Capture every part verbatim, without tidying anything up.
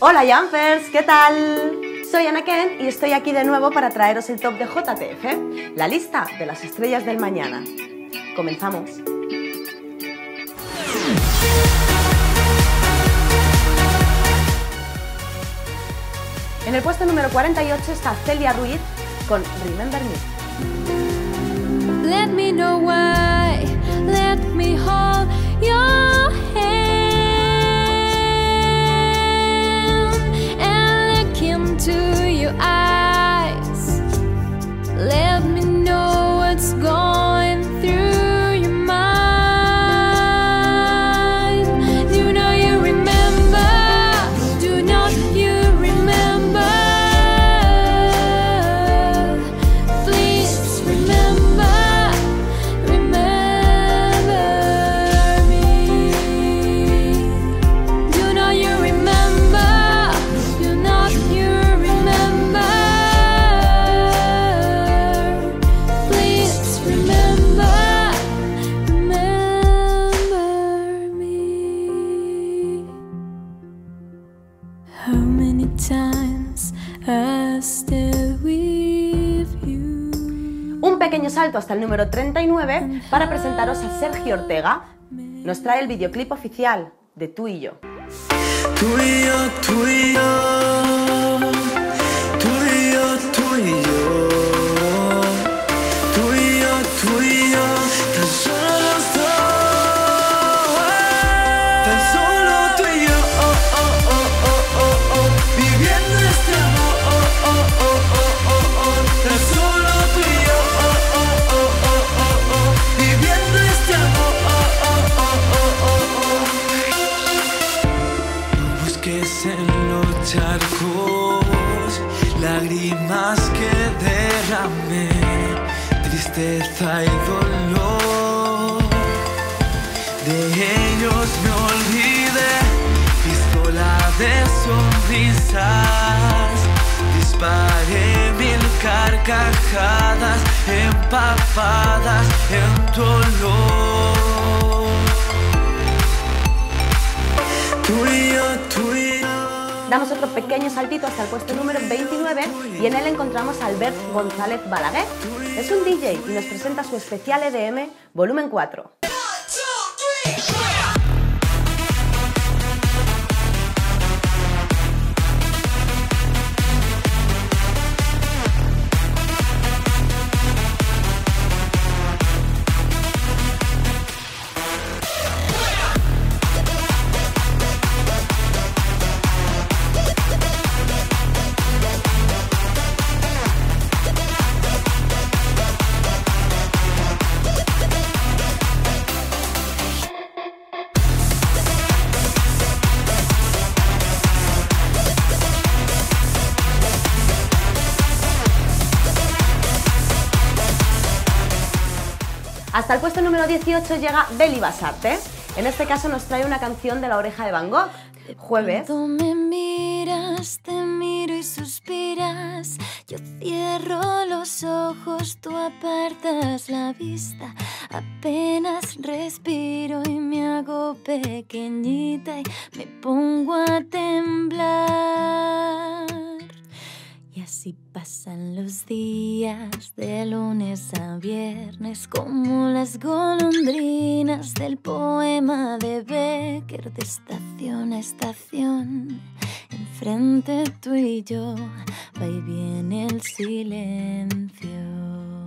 Hola Jumpers, ¿qué tal? Soy Ana Kent y estoy aquí de nuevo para traeros el top de J T F, la lista de las estrellas del mañana. Comenzamos. En el puesto número cuarenta y ocho está Celia Ruiz con Remember Me. Let me know why, let me hold your hand and look into your eyes. Let me know what's going through your mind. Do not you remember? Do not you remember? Please remember. Un pequeño salto hasta el número treinta y nueve para presentaros a Sergio Ortega. Nos trae el videoclip oficial de Tú y Yo. Tú y yo, tú y yo, tú y yo, tú y yo, tú y yo, tú y yo, tan solo los dos, tan solo tú y yo, oh, oh, oh, oh, oh, oh, viviendo este amor, oh, oh, oh, oh, oh, oh, tan solo tú y yo, oh, oh, oh, oh, oh, oh, viviendo este amor, oh, oh, oh, oh, oh, oh. No busques en los charcos lágrimas que derramé, tristeza y dolor. De ellos me olvidé, pistola de sonrisas, disparé mil carcajadas empapadas en tu olor. Tú y yo, tú y yo. Damos otro pequeño saltito hasta el puesto número veintinueve y en él encontramos a Albert González Balaguer. Es un D J y nos presenta su especial E D M volumen cuatro. Hasta el puesto número dieciocho llega Beli Basarte. En este caso nos trae una canción de La Oreja de Van Gogh, Jueves. Tú me miras, te miro y suspiras. Yo cierro los ojos, tú apartas la vista. Apenas respiro y me hago pequeñita y me pongo a temblar. Y así pasan los días de lunes a viernes como las golondrinas del poema de Becker, de estación a estación. Enfrente tú y yo, va y viene el silencio.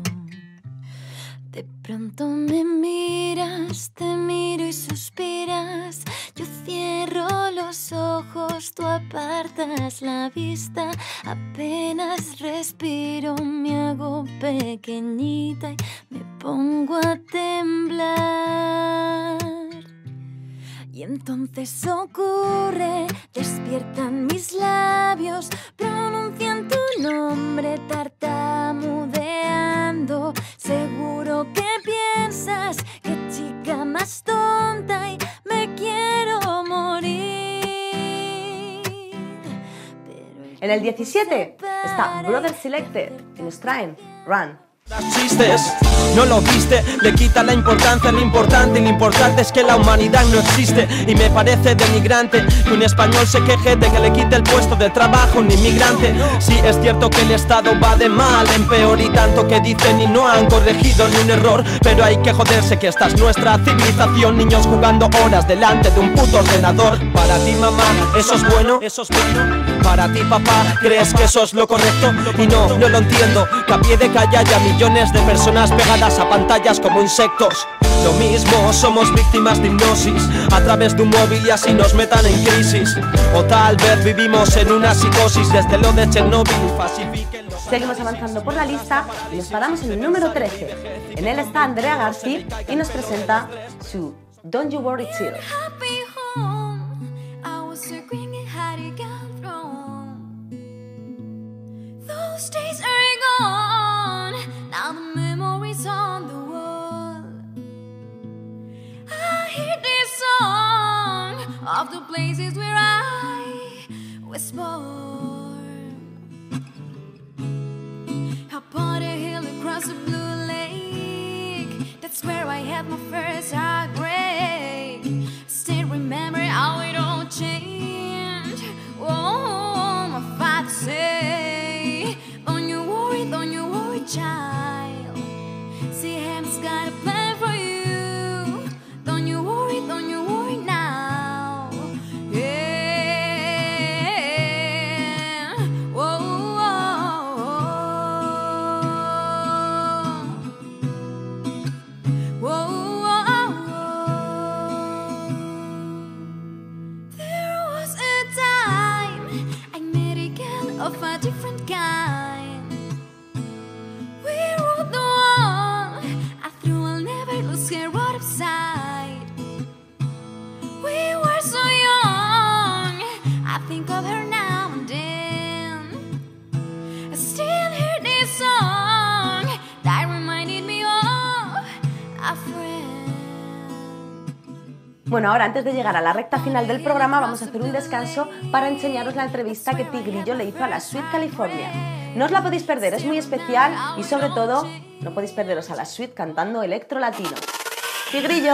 De pronto me miras, te miro y suspiras. Yo cierro los ojos, tú apartas la vista. Apenas respiro, me hago pequeñita y me pongo a temblar. Y entonces ocurre, despiertan mis labios, pronuncian tu nombre tartamudeando. Seguro que piensas, qué chica más tonta y me quiero morir. Pero En el diecisiete está Brother Selected y nos traen Run. Chistes, no lo viste, le quita la importancia a lo importante y lo importante es que la humanidad no existe y me parece denigrante que un español se queje de que le quite el puesto de trabajo a un inmigrante. Sí, es cierto que el Estado va de mal en peor y tanto que dicen y no han corregido ni un error, pero hay que joderse que esta es nuestra civilización, niños jugando horas delante de un puto ordenador. Para ti mamá, eso es bueno, eso es bueno. Para ti papá, ¿crees que eso es lo correcto? Y no, no lo entiendo, que a pie de calle haya millones de personas pegadas a pantallas como insectos. Lo mismo, somos víctimas de hipnosis a través de un móvil y así nos metan en crisis. O tal vez vivimos en una psicosis desde lo de Chernobyl. Falsifiquen los... Seguimos avanzando por la lista y nos paramos en el número trece. En él está Andrea Garci y nos presenta su Don't You Worry Chill. Those days are gone, now the memories on the wall. I hear this song of the places where I was born. Upon a hill across a blue lake, that's where I had my first heartbreak. Still remember how it all changed. Oh, my father said, don't you worry, don't you worry, child. See, heaven's got a plan for you. Don't you worry, don't you worry now. Yeah. Whoa, whoa, whoa. Whoa, whoa. There was a time I met a girl of a different kind. Think of her now and then. I still hear this song that reminded me of a friend. Bueno, ahora antes de llegar a la recta final del programa vamos a hacer un descanso para enseñaros la entrevista que Tigrillo le hizo a la Sweet California. No os la podéis perder, es muy especial y sobre todo no podéis perderos a la Sweet cantando electro latino. Tigrillo.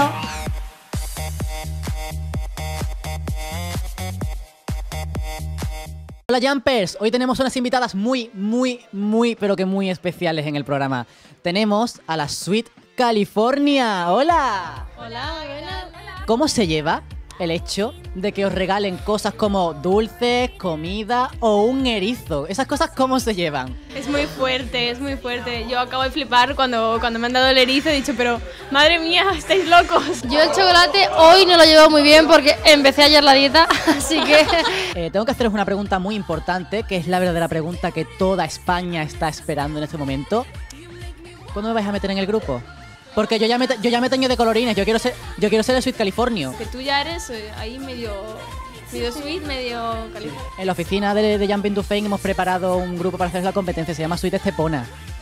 Hola Jumpers, hoy tenemos unas invitadas muy, muy, muy, pero que muy especiales en el programa. Tenemos a la Sweet California. ¡Hola! Hola, buenas. ¿Cómo se lleva el hecho de que os regalen cosas como dulces, comida o un erizo? ¿Esas cosas cómo se llevan? Es muy fuerte, es muy fuerte. Yo acabo de flipar cuando, cuando me han dado el erizo. He dicho, pero madre mía, estáis locos. Yo el chocolate hoy no lo llevo muy bien porque empecé ayer la dieta, así que... Eh, tengo que haceros una pregunta muy importante, que es la verdadera pregunta que toda España está esperando en este momento. ¿Cuándo me vais a meter en el grupo? Porque yo ya me, yo ya me teño de colorines, yo quiero ser, yo quiero ser el Sweet California. Que tú ya eres eh, ahí medio, medio sweet, medio California. En la oficina de, de Jumping to Fame hemos preparado un grupo para hacer la competencia, se llama Sweet Estepona.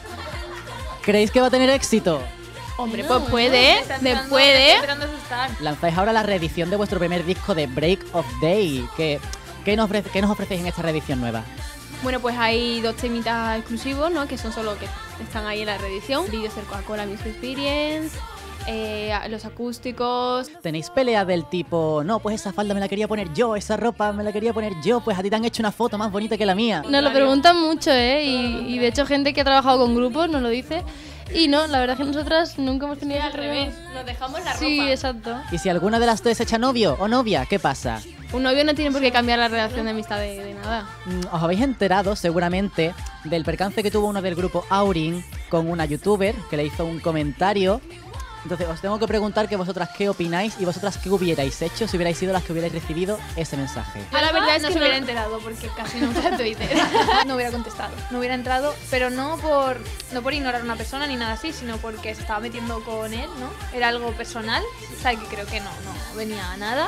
¿Creéis que va a tener éxito? Hombre, pues puede, me puede. Lanzáis ahora la reedición de vuestro primer disco de Break of Day. ¿Qué, qué, nos, ofrece, ¿Qué nos ofrecéis en esta reedición nueva? Bueno, pues hay dos temitas exclusivos, ¿no? Que son solo que están ahí en la reedición. Vídeos del Coca-Cola Music Experience, eh, los acústicos. ¿Tenéis peleas del tipo, no, pues esa falda me la quería poner yo, esa ropa me la quería poner yo, pues a ti te han hecho una foto más bonita que la mía? Nos lo preguntan mucho, ¿eh? Y, y de hecho gente que ha trabajado con grupos nos lo dice. Y no, la verdad es que nosotras nunca hemos tenido... Sí, al revés, nos dejamos la ropa. Sí, exacto. ¿Y si alguna de las dos echa novio o novia, qué pasa? Un novio no tiene por qué cambiar la relación de amistad de, de nada. Os habéis enterado seguramente del percance que tuvo uno del grupo Aurin con una youtuber que le hizo un comentario. Entonces os tengo que preguntar que vosotras qué opináis y vosotras qué hubierais hecho si hubierais sido las que hubierais recibido ese mensaje. Yo la verdad es no que se hubiera enterado porque casi no usa Twitter. No hubiera contestado, no hubiera entrado, pero no por no por ignorar a una persona ni nada así, sino porque se estaba metiendo con él, ¿no? Era algo personal, o sea, que creo que no, no venía a nada.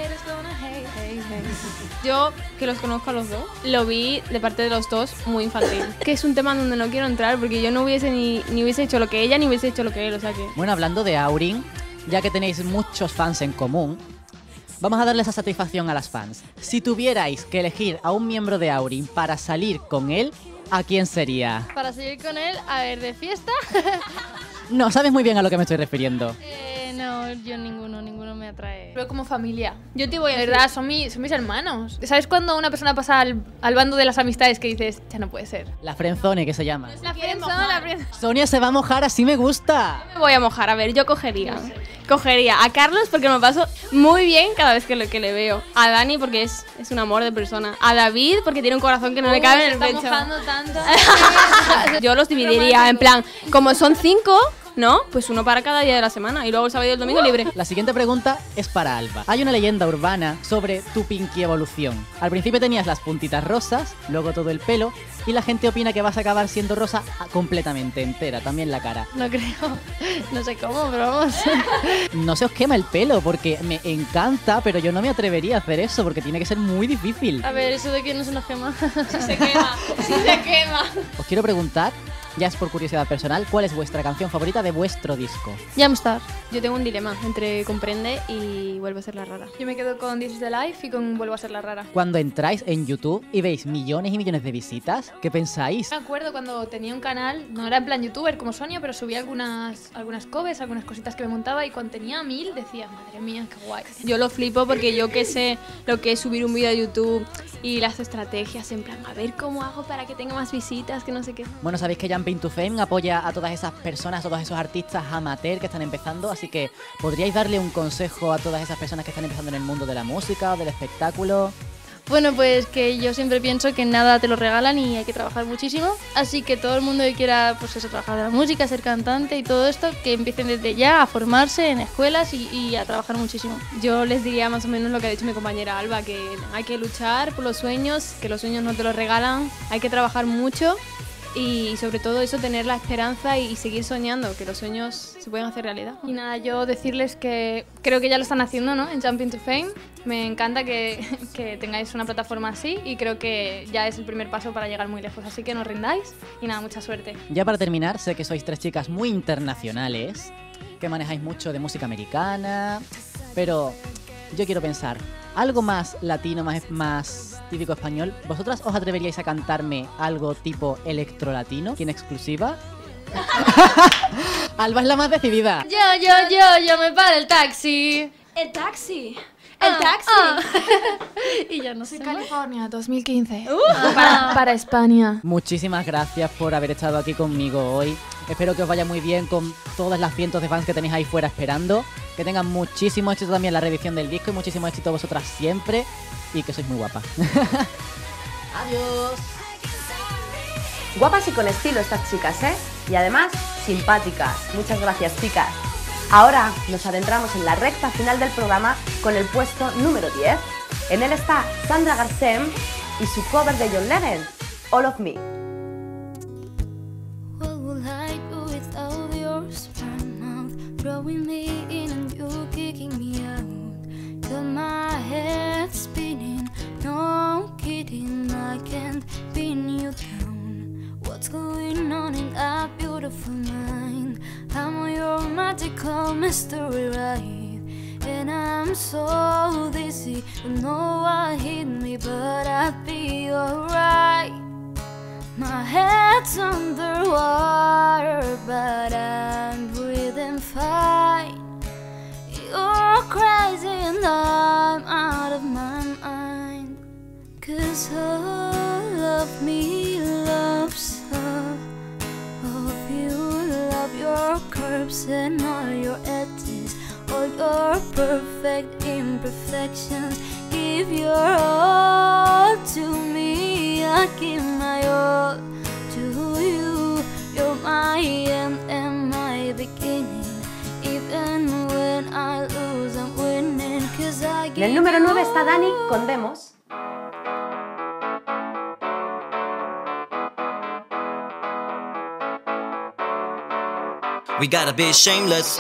Yo, que los conozco a los dos, lo vi de parte de los dos muy infantil. Que es un tema donde no quiero entrar porque yo no hubiese ni, ni hubiese hecho lo que ella ni hubiese hecho lo que él, o sea que... Bueno, hablando de Aurin, ya que tenéis muchos fans en común, vamos a darle esa satisfacción a las fans. Si tuvierais que elegir a un miembro de Aurin para salir con él, ¿a quién sería? Para seguir con él, a ver, de fiesta. No, sabes muy bien a lo que me estoy refiriendo. eh, no, yo ninguno, ninguno me atrae. Pero como familia. Yo te voy a De decir. verdad, son, mi- son mis hermanos. ¿Sabes cuando una persona pasa al, al bando de las amistades que dices, ya no puede ser? La frenzone, que se llama. La friendzone, la friendzone. Sonia se va a mojar, así me gusta. Me voy a mojar, a ver, yo cogería. Cogería a Carlos porque me paso muy bien cada vez que, lo, que le veo. A Dani porque es, es un amor de persona. A David porque tiene un corazón que no le cabe en el Se está pecho. mojando tanto. Yo los dividiría en plan, como son cinco, ¿no? Pues uno para cada día de la semana y luego el sábado y el domingo libre. La siguiente pregunta es para Alba. Hay una leyenda urbana sobre tu Pinky evolución. Al principio tenías las puntitas rosas, luego todo el pelo, y la gente opina que vas a acabar siendo rosa completamente entera, también la cara. No creo, no sé cómo, pero vamos. No se os quema el pelo porque me encanta, pero yo no me atrevería a hacer eso porque tiene que ser muy difícil. A ver, eso de que no se nos quema. Se quema, sí se quema. Os quiero preguntar, ya es por curiosidad personal, ¿cuál es vuestra canción favorita de vuestro disco? Jamstar. Yo tengo un dilema entre Comprende y Vuelve a ser la rara. Yo me quedo con This is the Life y con Vuelvo a ser la rara. Cuando entráis en YouTube y veis millones y millones de visitas, ¿qué pensáis? Me acuerdo cuando tenía un canal, no era en plan youtuber como Sonia, pero subía algunas, algunas covers, algunas cositas que me montaba y cuando tenía mil decía, madre mía, qué guay. Yo lo flipo porque yo que sé lo que es subir un vídeo a YouTube y las estrategias en plan, a ver cómo hago para que tenga más visitas, que no sé qué. Bueno, sabéis que Jumping to Fame apoya a todas esas personas, a todos esos artistas amateur que están empezando, así que ¿podríais darle un consejo a todas esas personas que están empezando en el mundo de la música o del espectáculo? Bueno, pues que yo siempre pienso que nada te lo regalan y hay que trabajar muchísimo. Así que todo el mundo que quiera, pues eso, trabajar de la música, ser cantante y todo esto, que empiecen desde ya a formarse en escuelas y, y a trabajar muchísimo. Yo les diría más o menos lo que ha dicho mi compañera Alba, que hay que luchar por los sueños, que los sueños no te los regalan, hay que trabajar mucho y sobre todo eso, tener la esperanza y seguir soñando, que los sueños se pueden hacer realidad. Y nada, yo decirles que creo que ya lo están haciendo, ¿no? En Jumping to Fame. Me encanta que, que tengáis una plataforma así y creo que ya es el primer paso para llegar muy lejos. Así que no os rindáis y nada, mucha suerte. Ya para terminar, sé que sois tres chicas muy internacionales, que manejáis mucho de música americana, pero yo quiero pensar, algo más latino, más, más típico español. ¿Vosotras os atreveríais a cantarme algo tipo electrolatino, aquí en exclusiva? Alba es la más decidida. Yo, yo, yo, yo me paro el taxi. ¡El taxi! ¡El taxi! Y ya no sé más. California, dos mil quince. Para, para España. Muchísimas gracias por haber estado aquí conmigo hoy. Espero que os vaya muy bien con todas las cientos de fans que tenéis ahí fuera esperando. Que tengan muchísimo éxito también la reedición del disco y muchísimo éxito vosotras siempre. Y que sois muy guapas. Adiós. Guapas y con estilo estas chicas, ¿eh? Y además, simpáticas. Muchas gracias, chicas. Ahora nos adentramos en la recta final del programa con el puesto número diez. En él está Sandra Garsem y su cover de John Lennon, All of Me. What will I do without your strong mouth? Throwing me in and you kicking me out. Got my head spinning, no I'm kidding, I can't pin you down. What's going on in that beautiful mind? I'm your magical mystery ride, and I'm so dizzy, you know what hit me, but I'll be alright. My head's underwater, but I'm breathing fine. You're crazy and I'm out of my mind. Cause all of me loves all of you. Love your curves and all your edges, all your perfect imperfections. Give your all to me, I give my all to you. You're my end and my beginning. Even when I lose, I'm winning. Cause I En give el número you nueve está Dani con Demos. We gotta be shameless.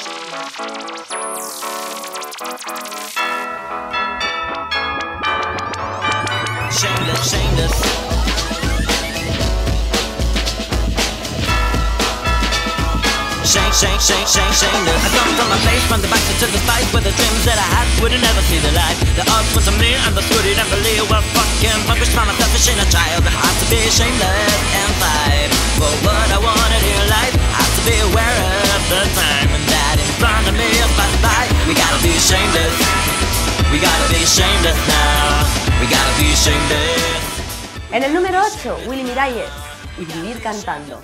Shameless, shameless. Shame, shame, shame, shame, shameless. I come from a place from the backs to the spice, where the dreams that I had wouldn't ever see the light. The odds was me and the story and believe well fucking punkish from a selfish inner child. I have to be shameless and fight for what I wanted in life. I have to be aware of the time and that in front of me is passing by. We gotta be shameless. We gotta be shameless now. We gotta be shameless. En el número ocho, Willy Miralles y Vivir cantando.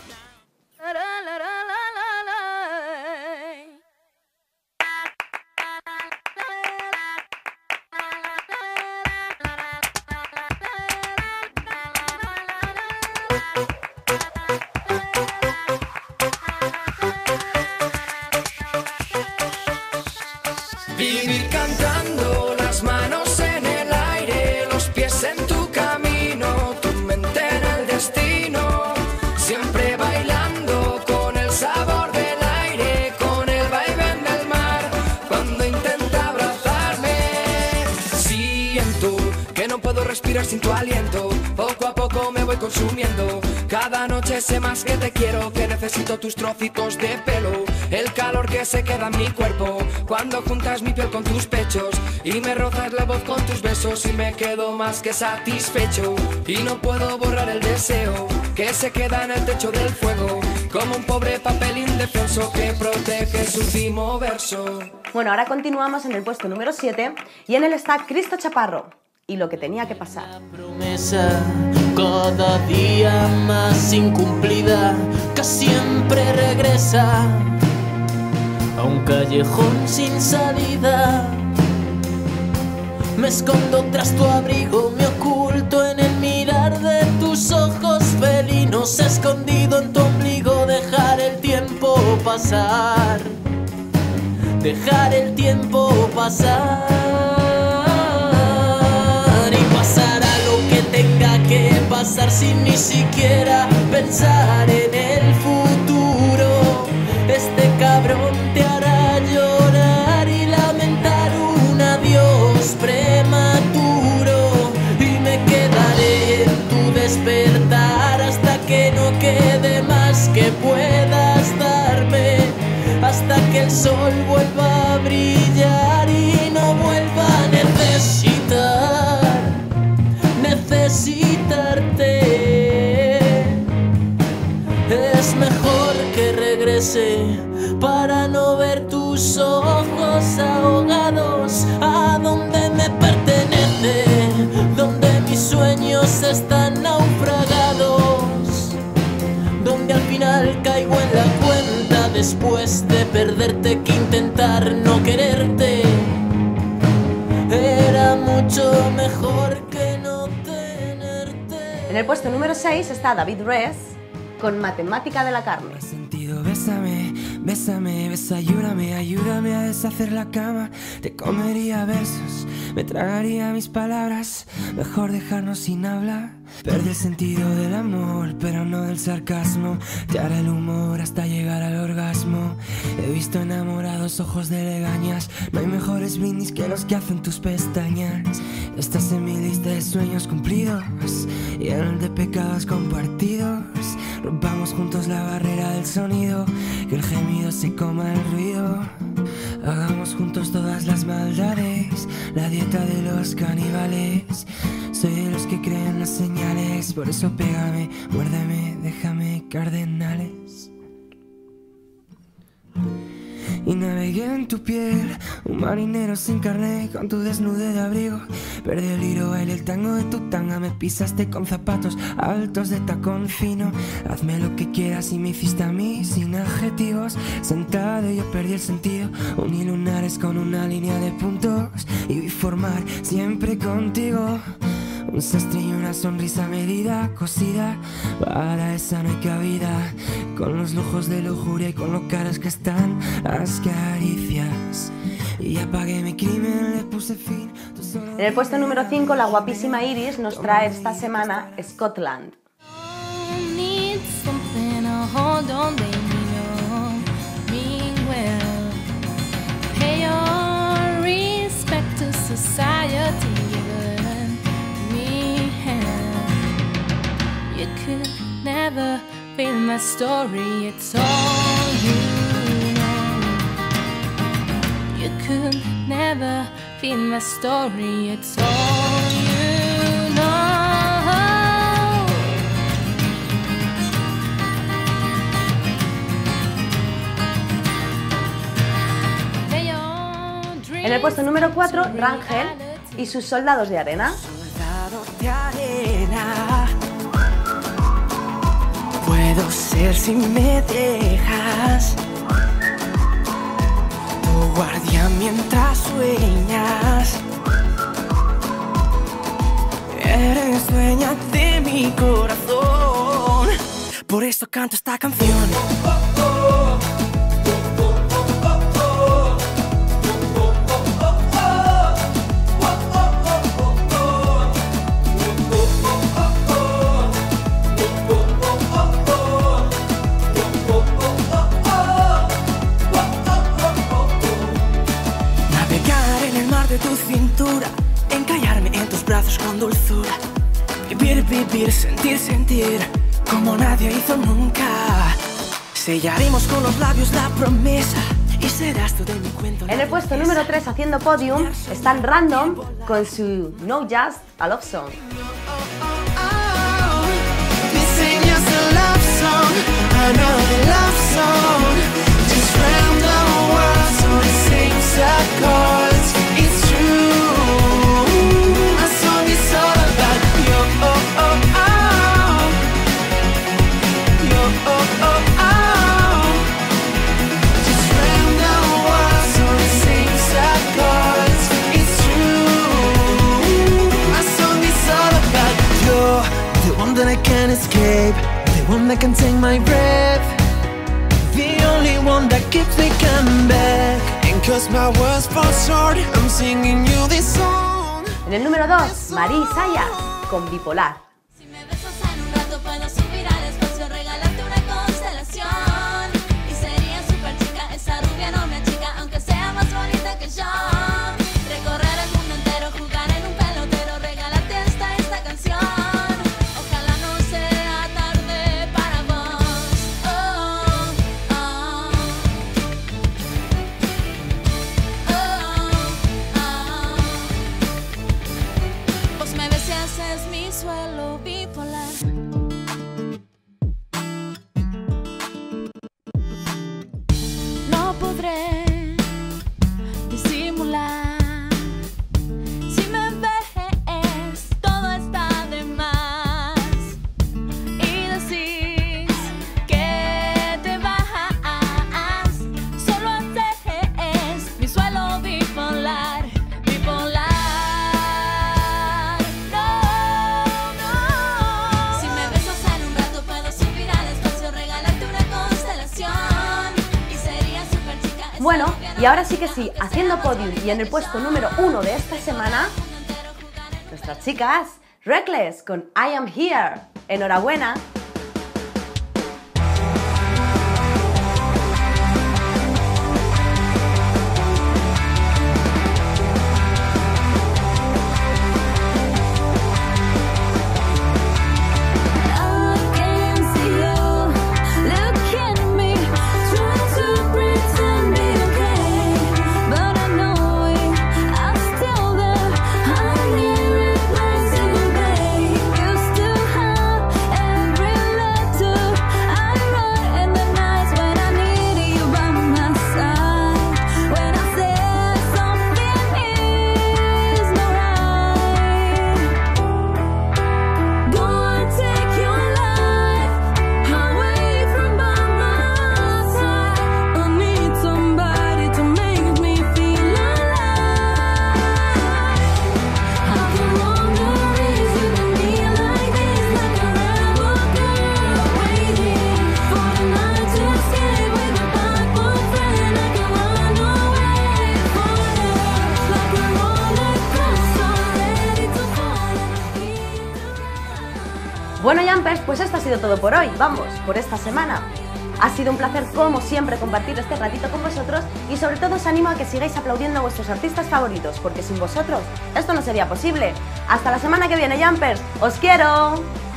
Vivir cantando, las manos en el aire, los pies en tu camino, tu mente en el destino, siempre bailando con el sabor del aire, con el vaivén del mar, cuando intenta abrazarme, siento que no puedo respirar sin tu aliento, poco a poco me voy consumiendo, cada noche sé más que te quiero, que necesito tus trocitos de pelo, el calor que se queda en mi cuerpo, cuando juntas mi piel con tus pechos y me rozas la voz con tus besos y me quedo más que satisfecho y no puedo borrar el deseo que se queda en el techo del fuego, como un pobre papel indefenso que protege su último verso. Bueno, ahora continuamos en el puesto número siete y en él está Cristo Chaparro y Lo que tenía que pasar. La promesa cada día más incumplida que siempre regresa a un callejón sin salida. Me escondo tras tu abrigo, me oculto en el mirar de tus ojos felinos, escondido en tu ombligo, dejar el tiempo pasar, dejar el tiempo pasar y pasará lo que tenga que pasar sin ni siquiera pensar en el futuro. Este cabrón te hará llorar y lamentar un adiós prematuro y me quedaré en tu despertar hasta que no quede más que puedas darme, hasta que el sol vuelva a brillar y no vuelva a necesitar, necesitarte. Es mejor que regrese para no ver tus ojos ahogados a donde me pertenece, donde mis sueños están naufragados, donde al final caigo en la cuenta después de perderte que intentar no quererte era mucho mejor que no tenerte. En el puesto número seis está David Rez con Matemática de la carne. Sentido, bésame, bésame, desayúname, ayúdame a deshacer la cama. Te comería versos, me tragaría mis palabras. Mejor dejarnos sin hablar. Perdí el sentido del amor, pero no del sarcasmo. Te haré el humor hasta llegar al orgasmo. He visto enamorados ojos de legañas. No hay mejores brindis que los que hacen tus pestañas. Estás en mi lista de sueños cumplidos y en el de pecados compartidos. Rompamos juntos la barrera del sonido, que el gemido se coma el ruido. Hagamos juntos todas las maldades, la dieta de los caníbales. Soy de los que creen las señales, por eso pégame, muérdeme, déjame cardenales. Y navegué en tu piel, un marinero sin carné, con tu desnude de abrigo. Perdí el hilo, bailé el tango de tu tanga, me pisaste con zapatos altos de tacón fino. Hazme lo que quieras y me hiciste a mí sin adjetivos. Sentado yo perdí el sentido, uní lunares con una línea de puntos y vi formar siempre contigo un sastre y una sonrisa medida, cosida. Para esa no hay cabida, con los lujos de lujuria y con lo caras que están las caricias. Y apagué mi crimen, le puse fin. En el puesto número cinco, la guapísima Iris nos trae esta semana Scotland. Need something to hold on, they know me well. Pay your respect to society, given me hell. You could never feel my story, it's all you. could never fit my story. It's all you know. En el puesto número cuatro, Rangel y sus Soldados de Arena. Soldados de arena, puedo ser si me dejas tu guardián mientras sueñas. Eres dueña de mi corazón, por eso canto esta canción. Tu cintura, encallarme en tus brazos con dulzura, vivir, vivir, sentir, sentir, como nadie hizo nunca. Sellaremos con los labios la promesa y serás tú de mi cuento. En el puesto número tres, haciendo podium, están Random con su No Just a Love Song. Escape, the one that can take my breath, the only one that keeps me coming back. And cause my words fall short, I'm singing you this song. En el número dos, María Sayas con Bipolar. Si me besas en un rato puedo subir al espacio, regalarte una constelación. Y sería super chica, esa rubia no me achica, aunque sea más bonita que yo. Recorrer el mundo entero, jugar en un pelotero, regalarte esta, esta canción. Es mi suelo bipolar. No podré disimular. Si me ves, todo está de más. Y decís que te vas. Solo haces mi suelo bipolar. Bipolar. Bueno, y ahora sí que sí, haciendo podium y en el puesto número uno de esta semana, nuestras chicas, Reckless con I Am Here. Enhorabuena. Bueno, Jumpers, pues esto ha sido todo por hoy, vamos, por esta semana. Ha sido un placer, como siempre, compartir este ratito con vosotros y sobre todo os animo a que sigáis aplaudiendo a vuestros artistas favoritos, porque sin vosotros esto no sería posible. Hasta la semana que viene, Jumpers, ¡os quiero!